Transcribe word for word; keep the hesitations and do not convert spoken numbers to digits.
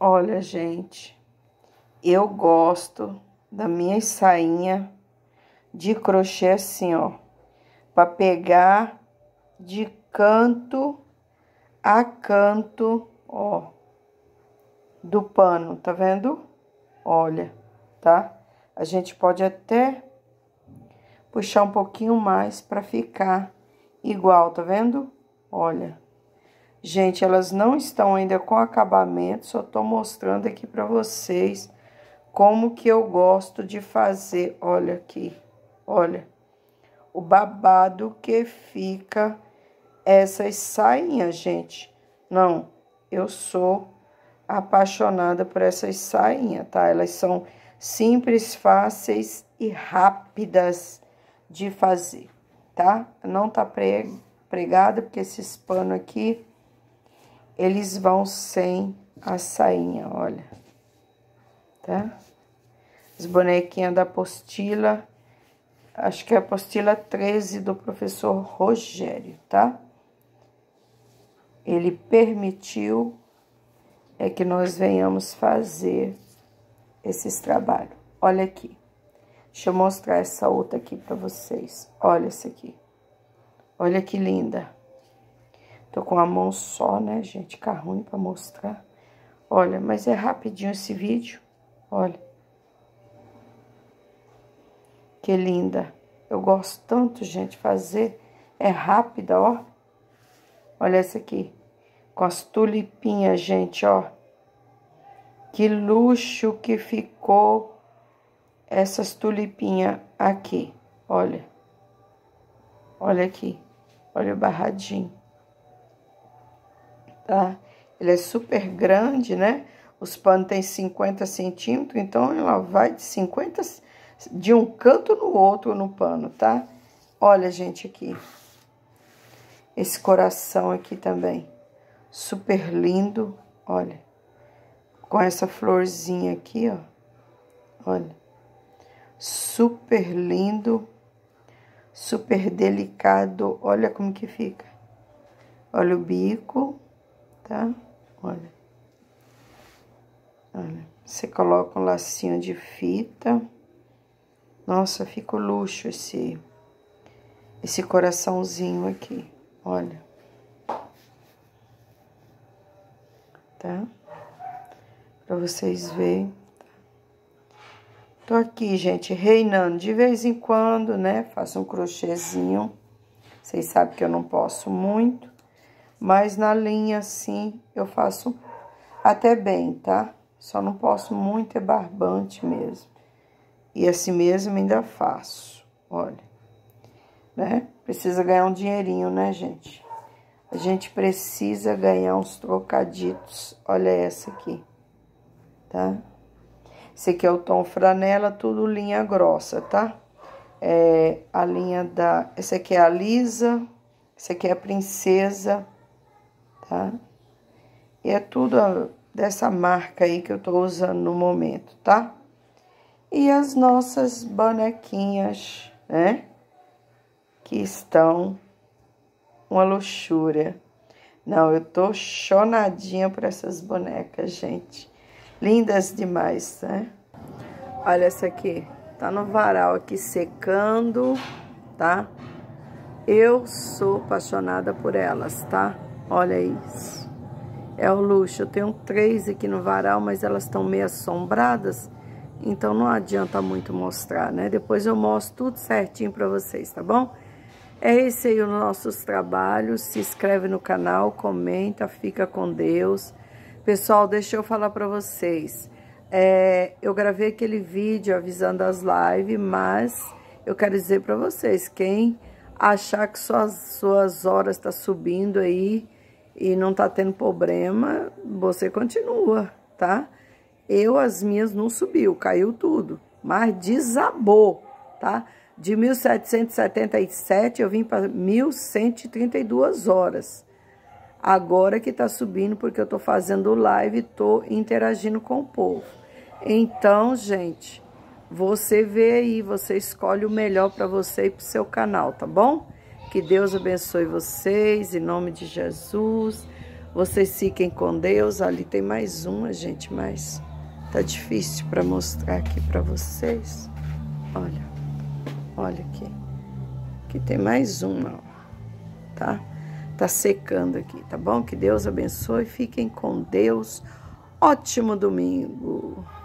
Olha, gente, eu gosto da minha sainha de crochê assim, ó, para pegar de canto a canto, ó, do pano, tá vendo? Olha, tá? A gente pode até puxar um pouquinho mais para ficar igual, tá vendo? Olha. Gente, elas não estão ainda com acabamento, só tô mostrando aqui para vocês como que eu gosto de fazer. Olha aqui, olha, o babado que fica essas sainhas, gente. Não, eu sou apaixonada por essas sainhas, tá? Elas são simples, fáceis e rápidas de fazer, tá? Não tá pregada, porque esses panos aqui, eles vão sem a sainha, olha, tá? As bonequinhas da apostila, acho que é a apostila treze do professor Rogério, tá? Ele permitiu é que nós venhamos fazer esses trabalhos. Olha aqui, deixa eu mostrar essa outra aqui pra vocês. Olha essa aqui, olha que linda. Tô com a mão só, né, gente? Fica ruim pra mostrar. Olha, mas é rapidinho esse vídeo. Olha. Que linda. Eu gosto tanto, gente, fazer. É rápida, ó. Olha essa aqui. Com as tulipinhas, gente, ó. Que luxo que ficou essas tulipinhas aqui. Olha. Olha aqui. Olha o barradinho. Tá? Ele é super grande, né? Os panos tem cinquenta centímetros, então ela vai de cinquenta, de um canto no outro no pano, tá? Olha, gente, aqui. Esse coração aqui também. Super lindo, olha. Com essa florzinha aqui, ó. Olha. Super lindo. Super delicado. Olha como que fica. Olha o bico. Tá? Olha. Olha. Você coloca um lacinho de fita. Nossa, fica o luxo esse, esse coraçãozinho aqui. Olha. Tá? Pra vocês verem. Tô aqui, gente, reinando. De vez em quando, né? Faço um crochêzinho. Vocês sabem que eu não posso muito. Mas na linha, assim, eu faço até bem, tá? Só não posso muito, é barbante mesmo. E assim mesmo ainda faço, olha. Né? Precisa ganhar um dinheirinho, né, gente? A gente precisa ganhar uns trocaditos. Olha essa aqui, tá? Esse aqui é o tom franela, tudo linha grossa, tá? É a linha da... Essa aqui é a lisa, essa aqui é a princesa... Tá? E é tudo dessa marca aí que eu tô usando no momento, tá? E as nossas bonequinhas, né? Que estão uma luxúria. Não, eu tô chonadinha por essas bonecas, gente. Lindas demais, né? Olha essa aqui, tá no varal aqui secando, tá? Eu sou apaixonada por elas, tá? Olha isso, é o luxo. Eu tenho três aqui no varal, mas elas estão meio assombradas, então não adianta muito mostrar, né? Depois eu mostro tudo certinho pra vocês, tá bom? É esse aí os nossos trabalhos. Se inscreve no canal, comenta, fica com Deus. Pessoal, deixa eu falar pra vocês. É, eu gravei aquele vídeo avisando as lives, mas eu quero dizer pra vocês, quem achar que suas, suas horas tá subindo aí, e não tá tendo problema, você continua, tá? Eu, as minhas não subiu, caiu tudo, mas desabou, tá? De mil setecentos e setenta e sete eu vim para mil cento e trinta e duas horas. Agora que tá subindo, porque eu tô fazendo live e tô interagindo com o povo. Então, gente, você vê aí, você escolhe o melhor para você e pro seu canal, tá bom? Que Deus abençoe vocês, em nome de Jesus. Vocês fiquem com Deus. Ali tem mais uma, gente, mas tá difícil para mostrar aqui para vocês. Olha, olha aqui. Aqui tem mais uma, ó, tá? Tá secando aqui, tá bom? Que Deus abençoe. Fiquem com Deus. Ótimo domingo.